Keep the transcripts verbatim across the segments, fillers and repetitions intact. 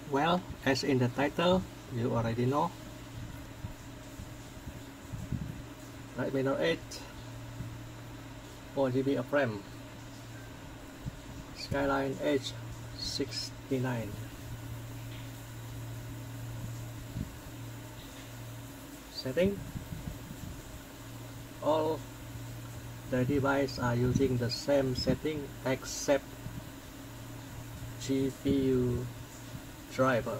Well, as in the title, you already know, Redmi Note eight, four G B of RAM, Skyline H sixty-nine. Setting. All the devices are using the same setting except G P U driver.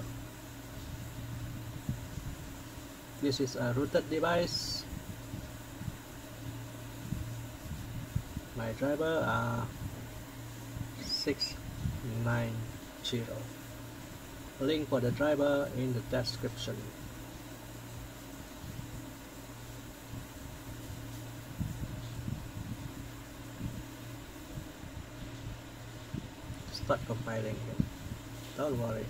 This is a rooted device. My driver are six nine zero. Link for the driver in the description. Start compiling it. Don't worry.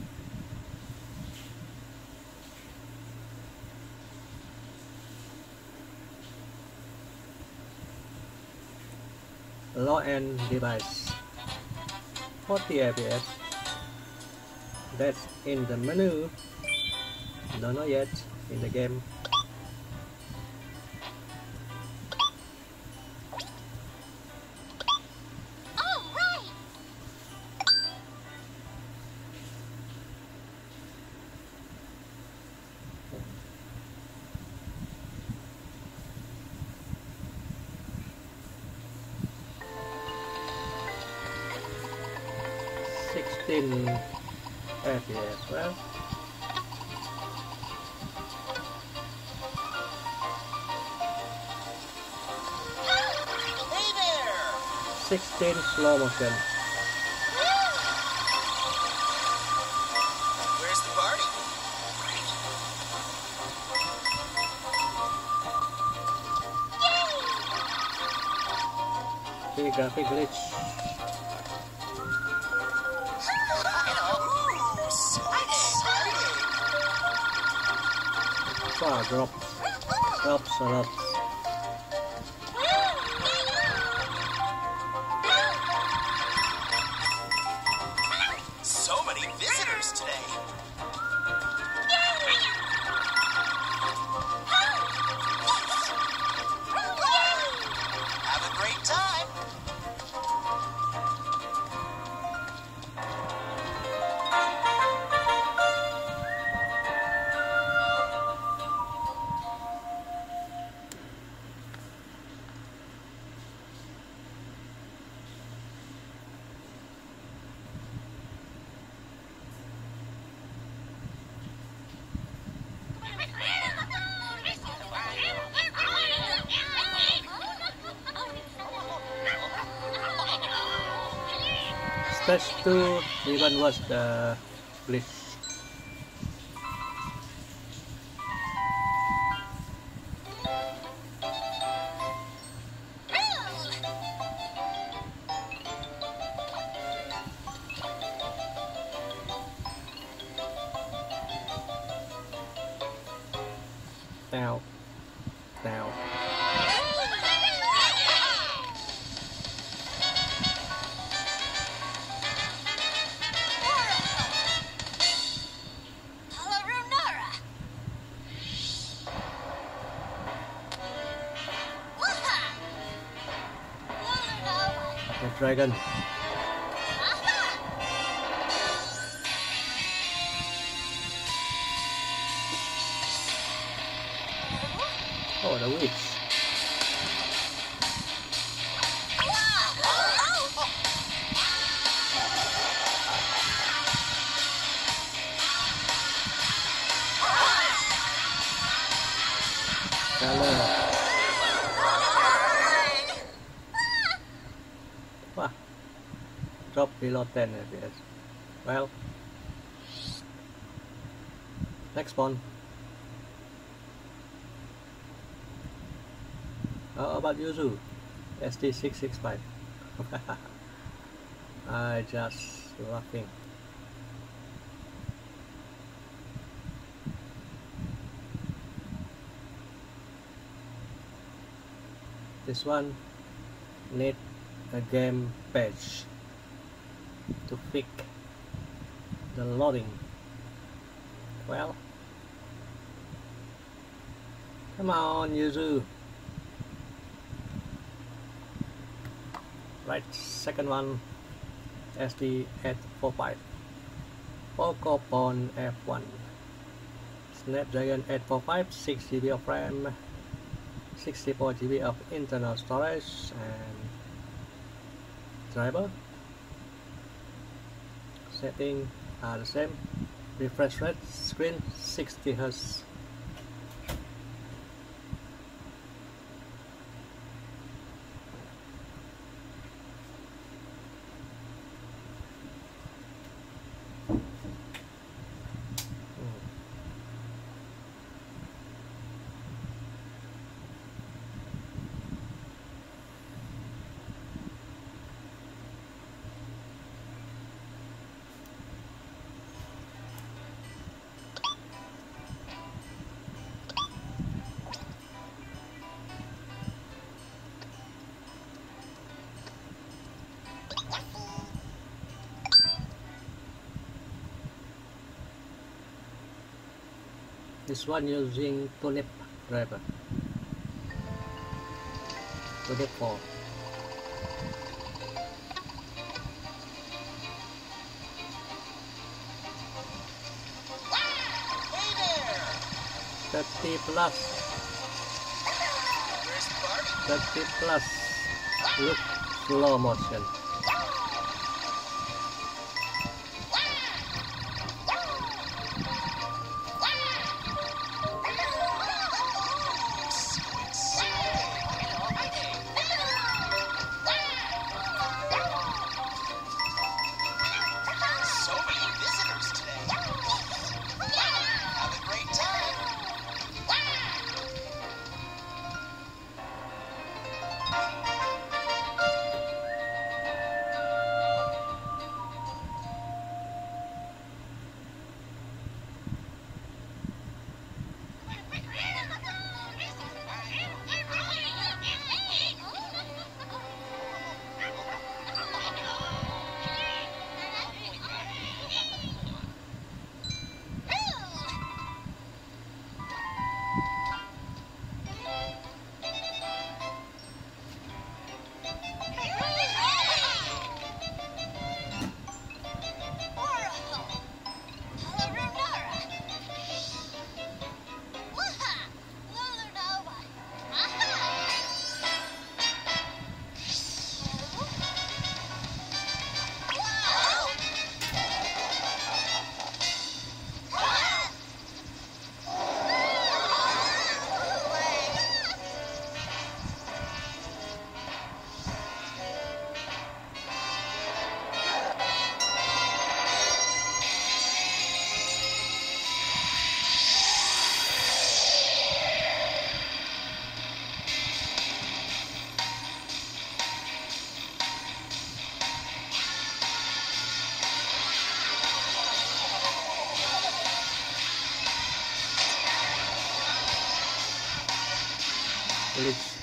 Low-end device, forty F P S. That's in the menu. No, not yet. In the game. sixteen F P S. Well, hey there. sixteen slow motion. Where's the party? The graphic glitch. Ah, drops, drops, drops. So many visitors today. Have a great time. Stage two even was the glitch. Now, now. The dragon. Oh, the witch. Color. Wah. Drop below ten F P S. Well, next one. How about Yuzu? S D six six five. I just laughing. This one need a game page to fix the loading. Well, come on, Yuzu. Right, second one, S D eight forty-five, Poco F one, Snapdragon eight forty-five, six G B of RAM, sixty-four G B of internal storage, and driver setting are the same. Refresh rate screen sixty hertz. This one using Tunip driver. Tunip four. Hey there! thirty plus. Where's the party? thirty plus. Look, slow motion. Glitch.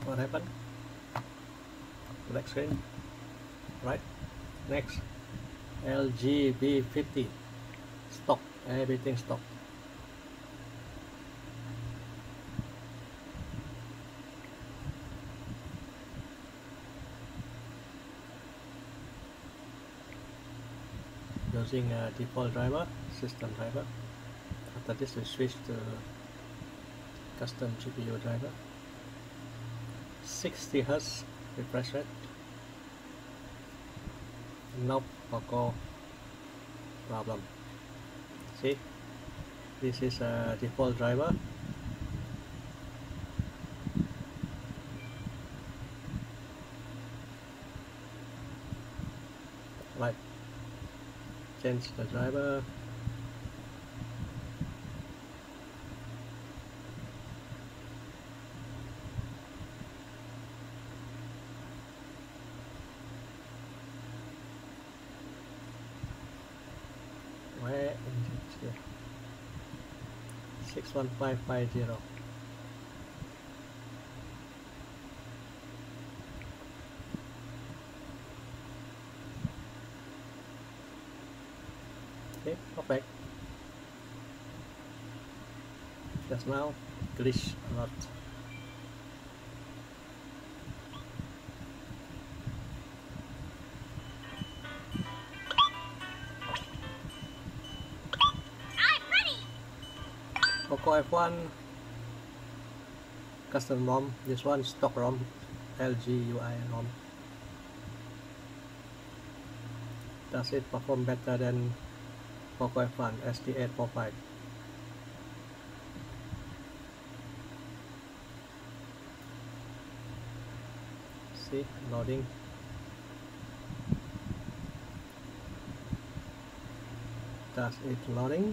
What happened? Black screen. Right. Next. L G V fifty. Stop. Everything stop. Using a default driver, system driver. After this we switch to custom G P U driver. sixty hertz refresh rate. No Poco problem. See, this is a default driver. Right. Change the driver. Where is it here? six one five five zero. Okay, perfect. Just now glitch a lot. Poco F one custom ROM. This one stock ROM, L G U I ROM. Does it perform better than Poco F one S D eight forty-five? See, loading. Does it loading?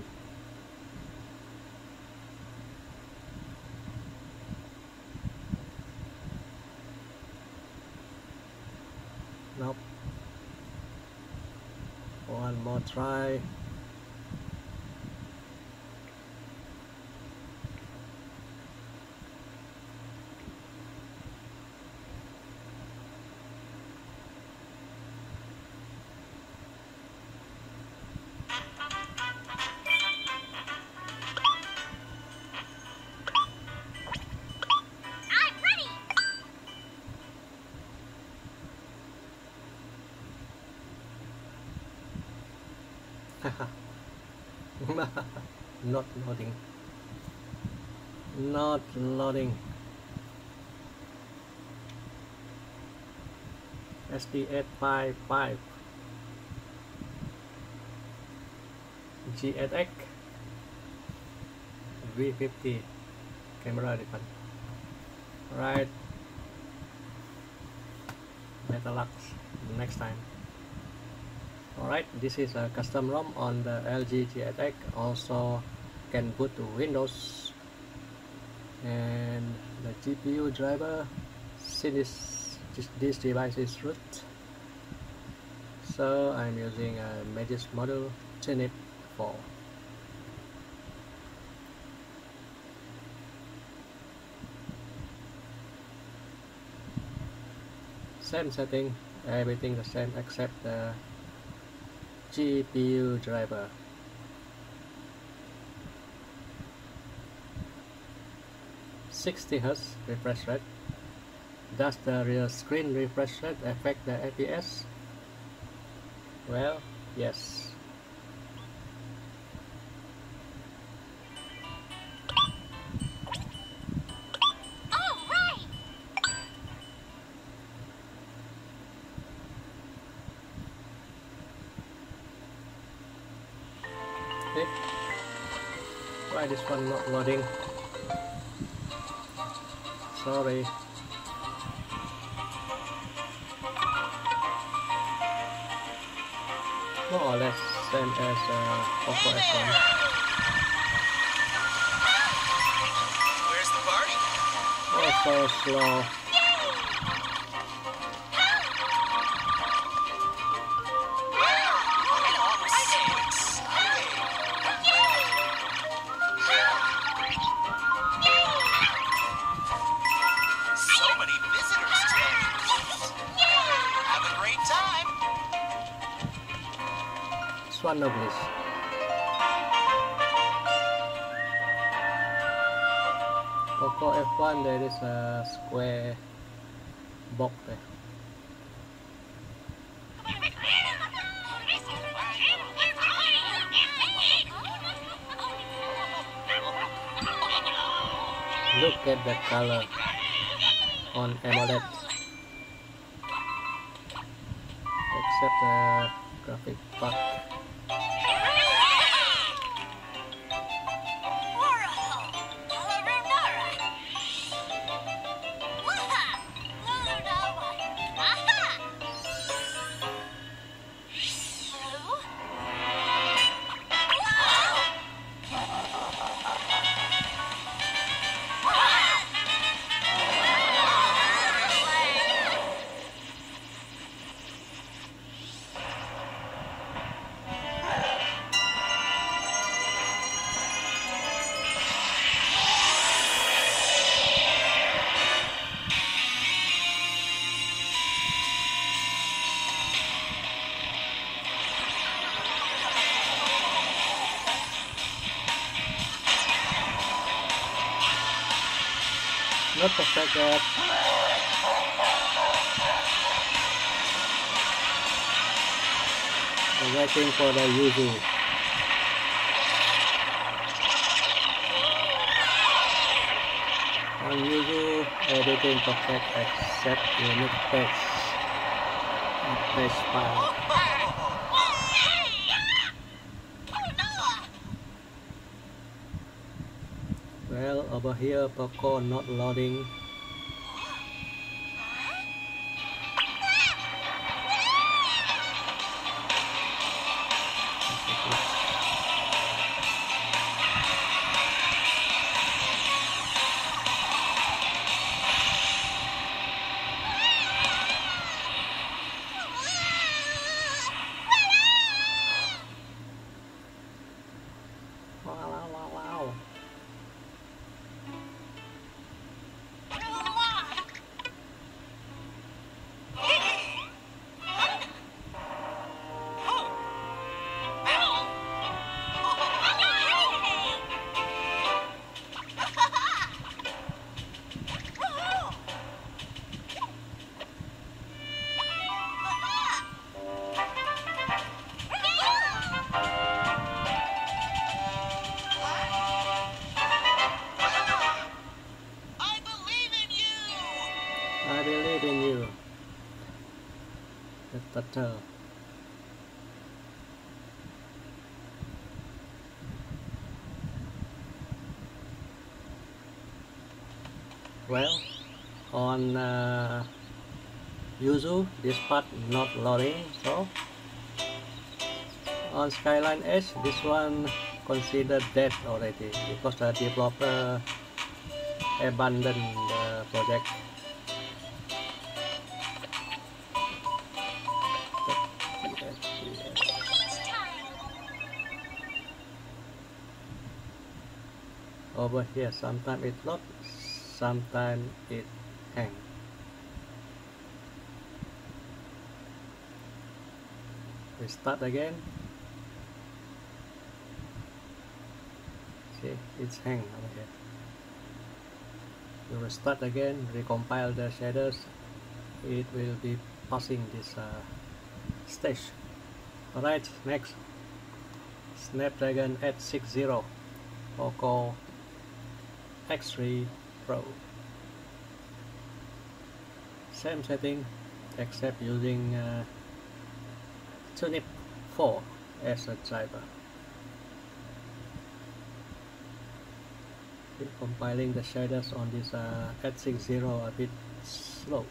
Nope. One more try. Not loading. Not loading. S D eight fifty-five. G eight X V fifty camera depan. Right. Better luck next time. Alright, this is a custom ROM on the L G G eight X. Also can boot to Windows. And the G P U driver, since this, this device is root, so I'm using a Magis model Genip four. Same setting, everything the same except the G P U driver. sixty hertz refresh rate. Does the real screen refresh rate affect the F P S? Well, yes. Okay. Why this one not loading? Sorry. More or less same as uh, Poco F one. Where's the party? Oh, so slow. So many one no please. Poco F one, there is a square box there. Look at the color on AMOLED, except the graphic part. Not perfect yet. I'm waiting for the Yuzu. On Yuzu, everything perfect except unique text and text file. Well, over here Poco not loading. Wow, wow, wow. I believe in you. The turtle. Well, on uh, Yuzu, this part not loading, so on Skyline Edge, this one considered dead already because the developer abandoned the project. Over here, sometimes it load, sometimes it hang. We start again. See, it's hang over here. We will start again, recompile the shaders. It will be passing this uh, stage. Alright, next. Snapdragon eight sixty, Poco X three Pro. Same setting, except using uh, Tunip four as a driver. Been compiling the shaders on this uh, eight sixty a bit slow.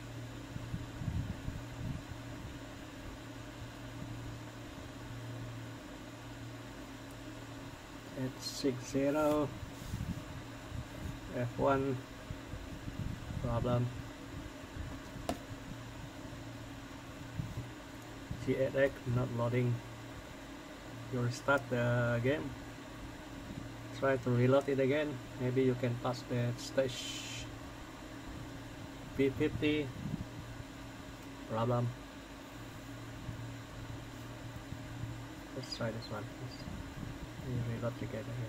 eight sixty F one problem. G eight X not loading. You restart the game. Try to reload it again. Maybe you can pass the stage. V fifty problem. Let's try this one. Let's we reload together here.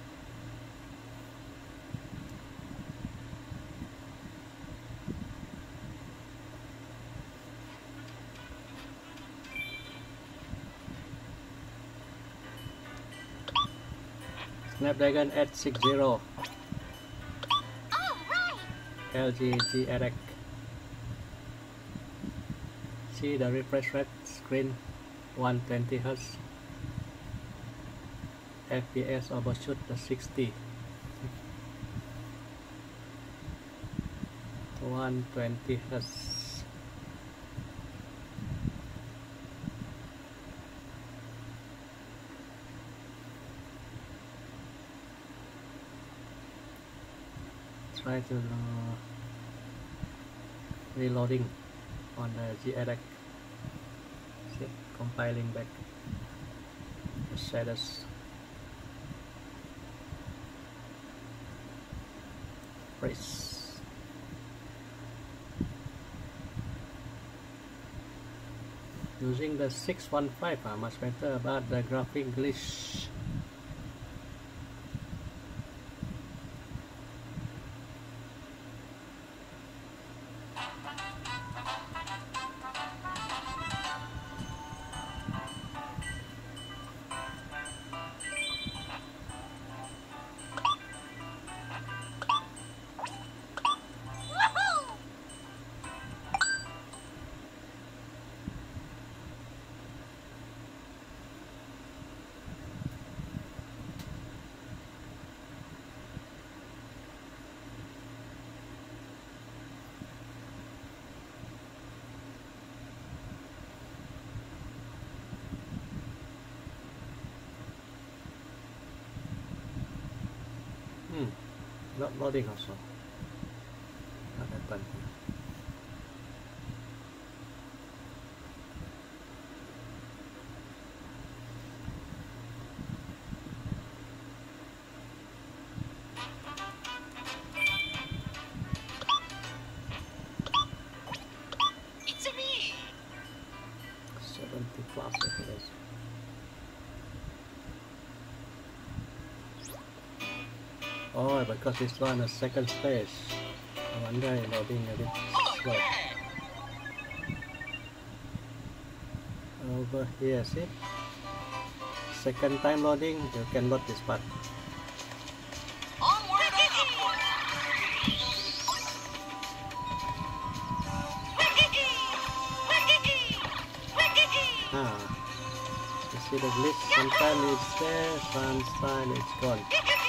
Snapdragon eight sixty, right. L G G eight X. See the refresh rate screen one hundred twenty hertz. F P S overshoot the sixty. one hundred twenty hertz. Try to uh, reloading on the G eight X. See, compiling back the shaders. Press. Using the six fifteen, uh, much better, but the graphic glitch. Hmm, not loading also. Not happen. It's me. seventy plus F P S. Oh, because this one is second stage. I wonder it's loading a bit slow. Over here, see? Second time loading, you can load this part. Onward and upward. Ah, you see the glitch? Sometimes it's there, sometimes it's gone.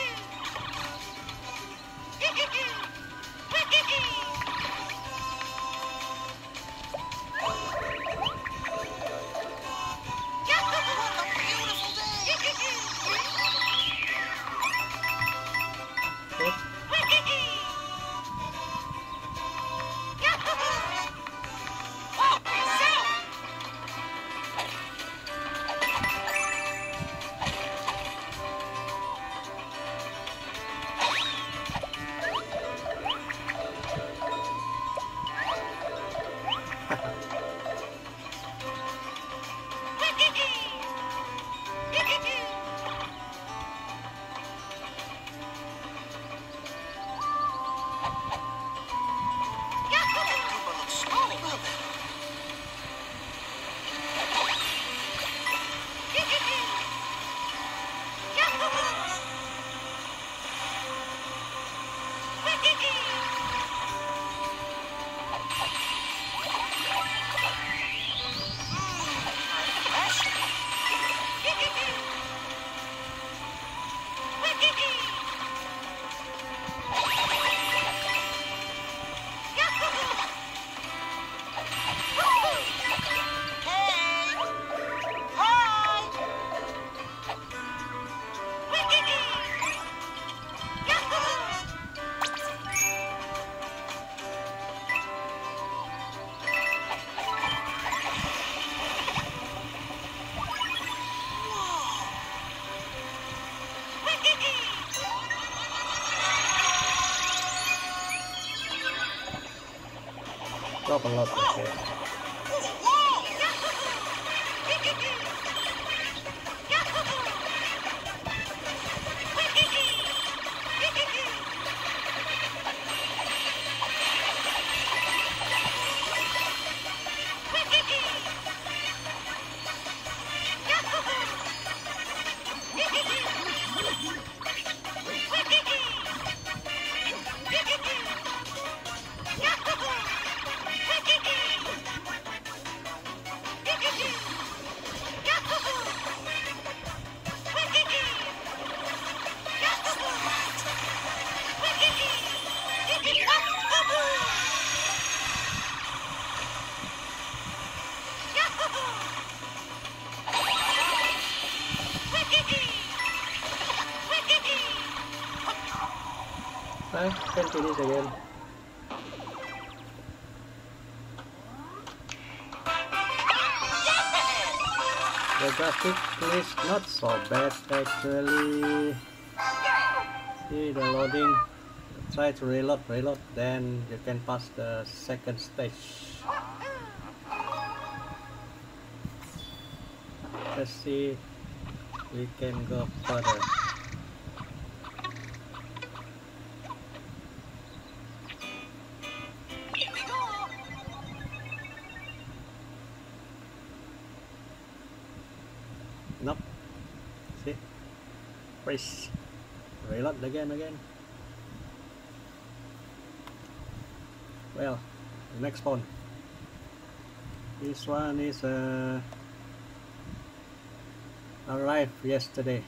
Drop a lot right there. I can finish again. The graphic is not so bad actually. See the loading. Try to reload, reload, then you can pass the second stage. Let's see, we can go further. Here we go. Nope. See? Press. Reload again, again. Well, the next one. This one is uh, arrived yesterday.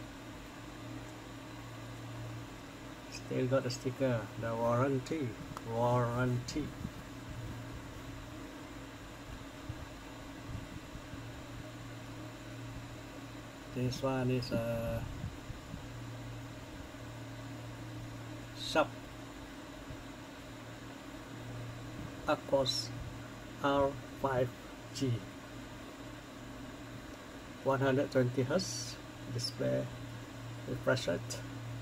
Still got the sticker, the warranty, warranty. This one is a shop Aquos R five G, one hundred twenty hertz display, refresh rate,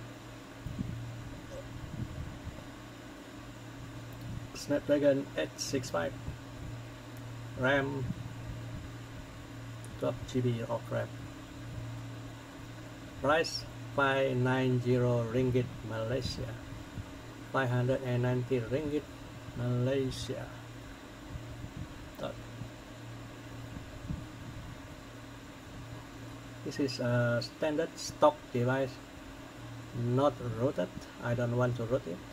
Snapdragon eight sixty-five, RAM twelve G B of RAM. Price five hundred ninety ringgit Malaysia, five hundred ninety ringgit Malaysia. Dot. This is a standard stock device, not rooted. I don't want to root it.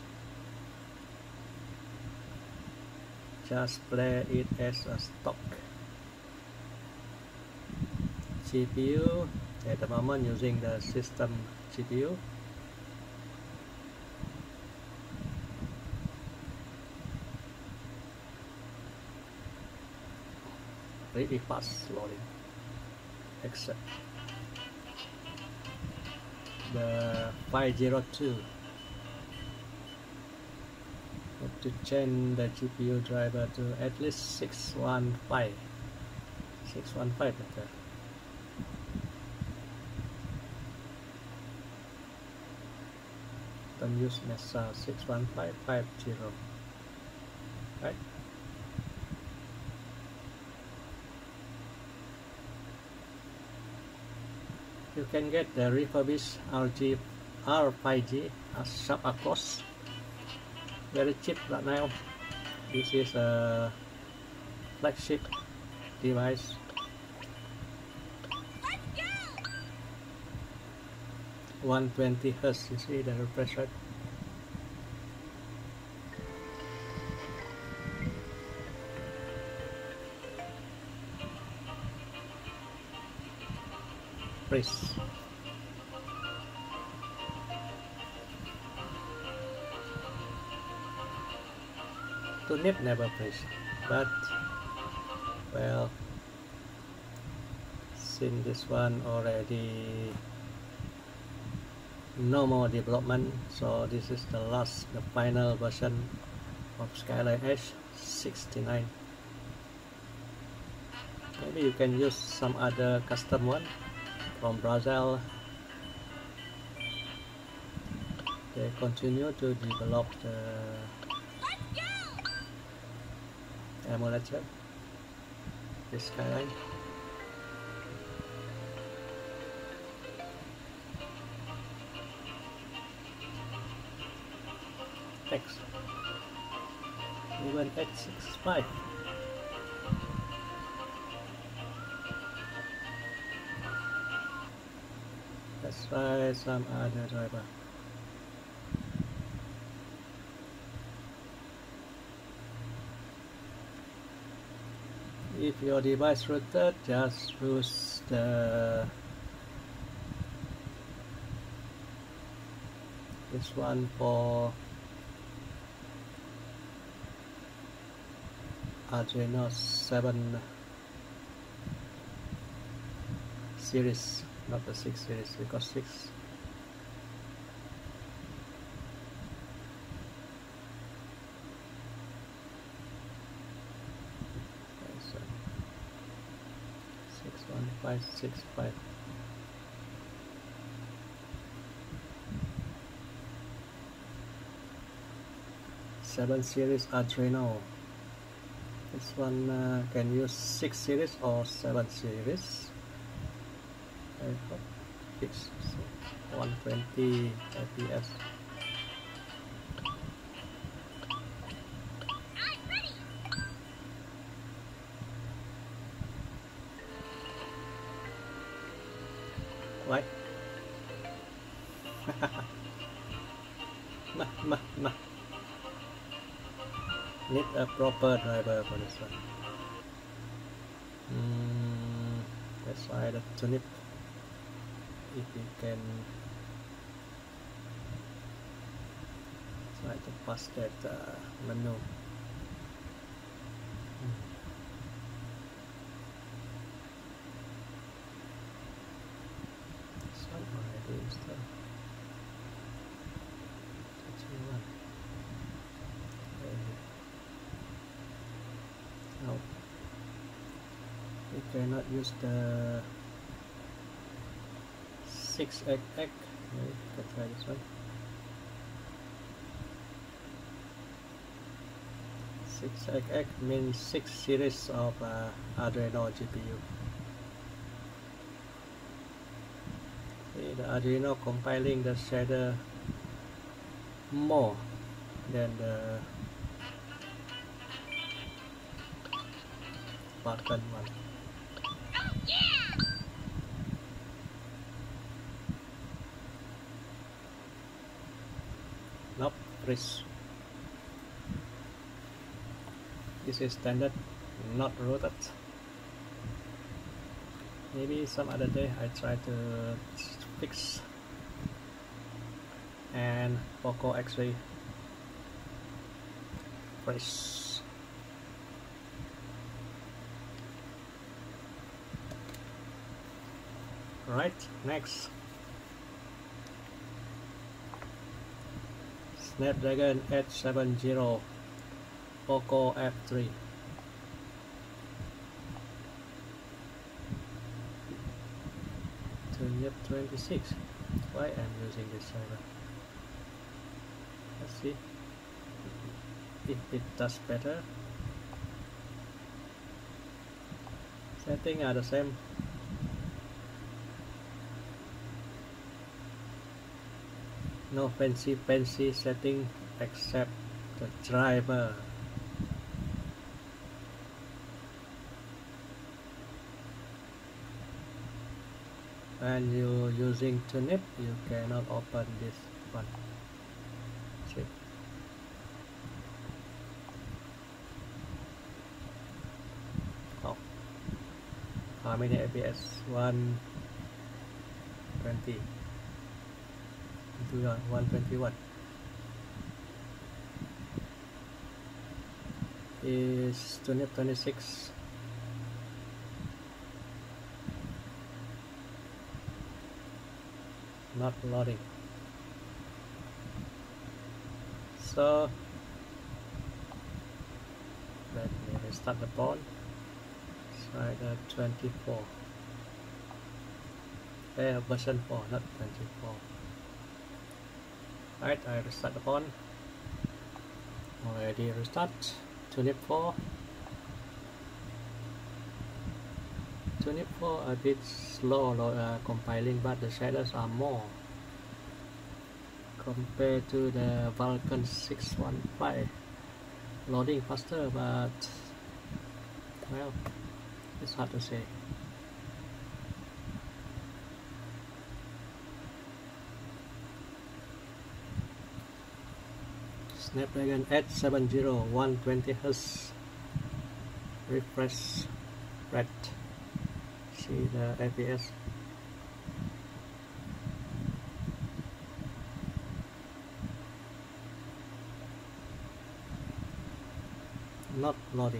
Just play it as a stock. G P U at the moment using the system G P U. Really fast loading, except the five oh two. Have to change the G P U driver to at least six one five. six one five better. Don't use Mesa six one five five zero. Right? You can get the refurbished R G R five G as shop Aquos. Very cheap right now. This is a flagship device. one hundred twenty hertz, you see the refresh rate. Press. To nip never press, but well, since this one already no more development, so this is the last, the final version of Skyline H sixty-nine. Maybe you can use some other custom one from Brazil. They continue to develop the emulator, the Skyline. X, even X sixty-five. Let's try some other driver. If your device rooted, just use the this one for Adreno seven series, not the six series, because six five six five. Seven series Adreno. This one uh, can use six series or seven series. I hope it's one twenty F P S. Right? Mah, mah, mah. Need a proper driver for this one. Mm, let's try the tunip. If we can try to pass that uh, menu. Mm. This one already installed. No, we cannot use the six X X. Maybe we can try this one. six X X means six series of uh, Adreno G P U. See, the Adreno compiling the shader more than the Vulkan one. Nope, freeze. This is standard, not rooted. Maybe some other day I try to fix. And Poco X three freeze. Right, next. Snapdragon eight seventy Poco F three. Tunip twenty-six. Why I'm using this server? Let's see if it does better. Settings are the same. No fancy fancy setting except the driver. When you using tunip, you cannot open this one. See? Oh, how many F P S? one twenty. one twenty-one is tunip twenty-six. Not loading. So let me restart the phone. Try the twenty-four. Eh, version four, not twenty-four. Right, I restart the phone. Already restart. Tunip four. Tunip four a bit slow uh, compiling, but the shaders are more compared to the Vulkan six one five. Loading faster, but well, it's hard to say. Snapdragon eight seventy, one twenty hertz refresh rate. See the F P S. Not loading.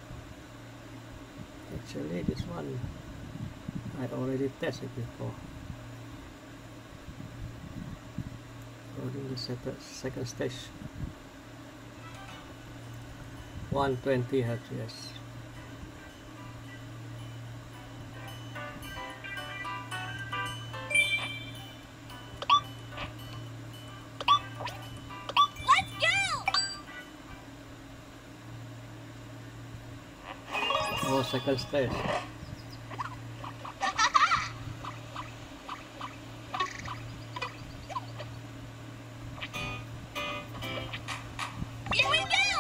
Actually, this one I already tested before. Loading the second, second stage. one twenty hertz. Let's go! Oh, second stage. Here we go!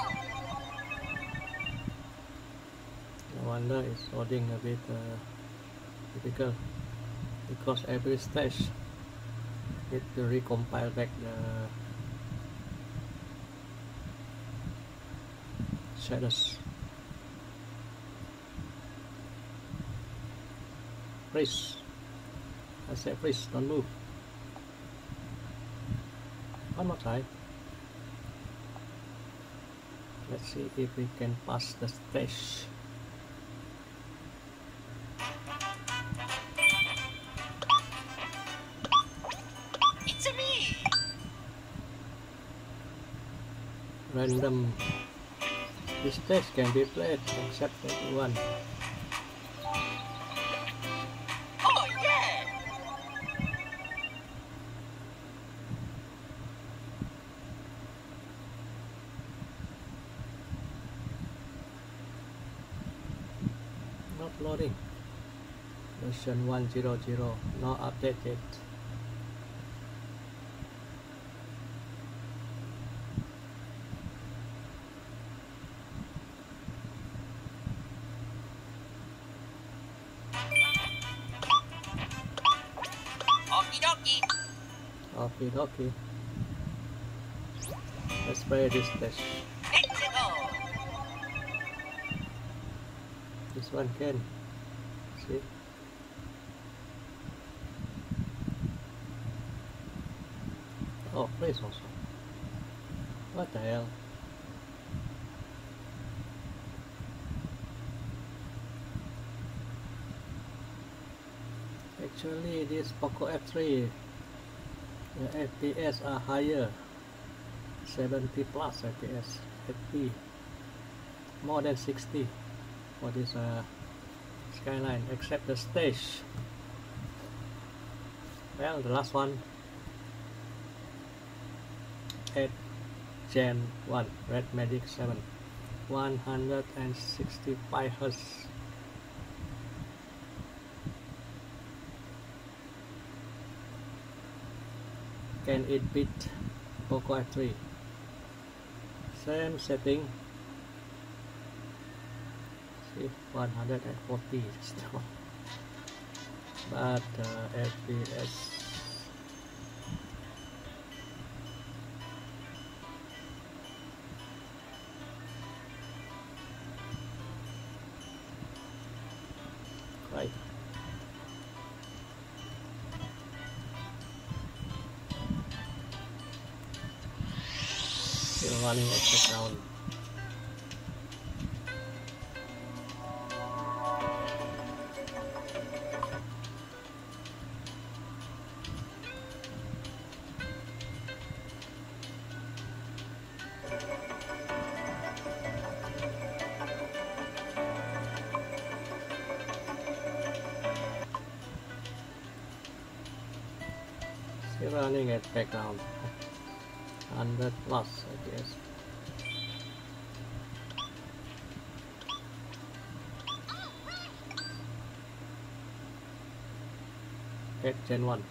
No wonder it's loading a bit uh, difficult, because every stage need to recompile back the shaders. Freeze. I say freeze, don't move. One more time. Let's see if we can pass the stage. It's a me! Random. This stage can be played except for one. Oh yeah! Not loading. Version one hundred, not updated. Okie dokie! Okay, okay. Let's play this stage. Let's go! This one can. See? Oh, place also. What the hell? Actually, this Poco F three, the F P S are higher, seventy plus F P S, eighty, more than sixty for this uh, Skyline, except the stage. Well, the last one, eight Gen one, Redmi Note seven, one hundred sixty-five hertz. Can it beat Poco F three? Same setting. See, one hundred forty still, but uh, F P S right. Still running at the down. Still running at background. one hundred plus, I guess. eight Gen one.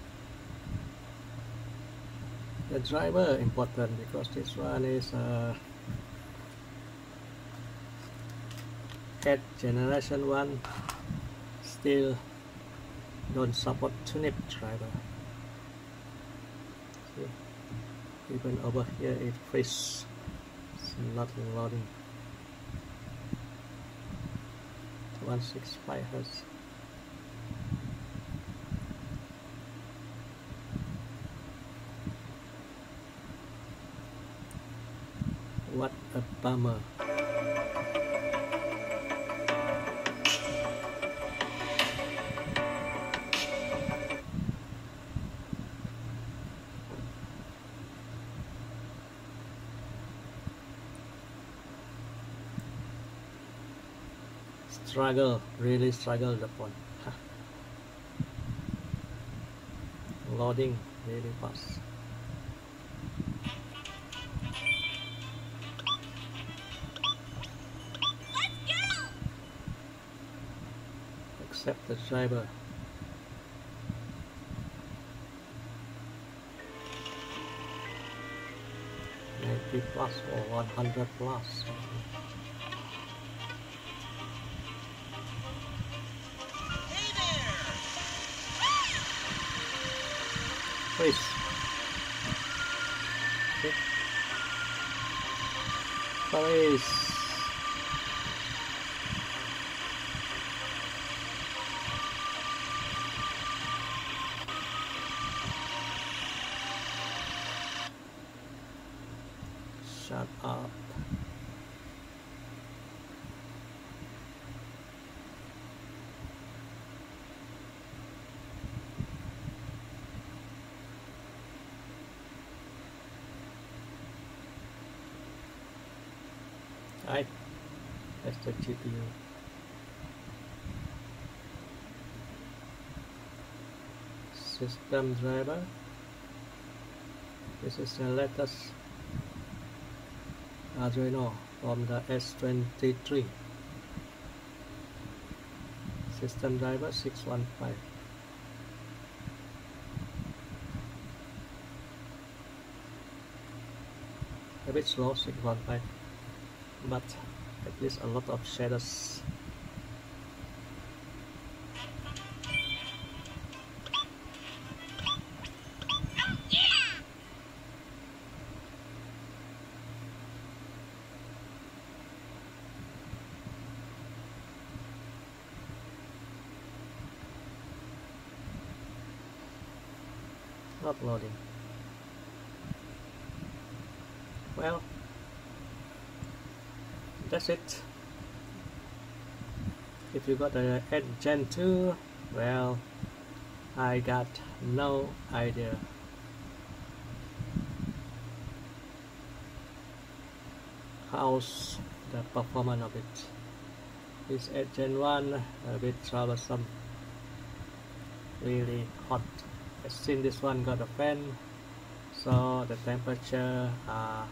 The driver important because this one is uh, eight generation one, still don't support tunip driver. See? Even over here it freezes, it's not loading. one sixty-five hertz. What a bummer. struggle, really struggle the phone. Loading really fast. Accept the driver. ninety plus or one hundred plus. Please. Okay. Please. Shut up. Right, that's the G P U. System driver. This is the latest Arduino from the S twenty-three. System driver six one five. A bit slow, six one five. But at least a lot of shadows. Not loading. Well, that's it. If you got a Gen two, well, I got no idea. How's the performance of it? This Gen one a bit troublesome, really hot. I've seen this one got a fan, so the temperature are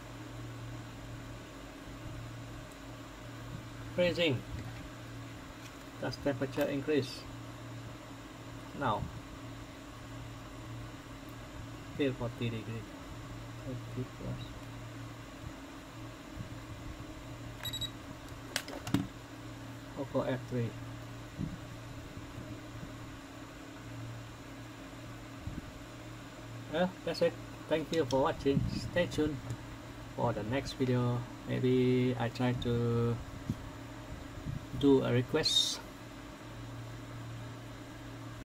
freezing. Does temperature increase? Now still forty degrees. thirty plus. Poco F three. Well, that's it. Thank you for watching. Stay tuned for the next video. Maybe I try to do a request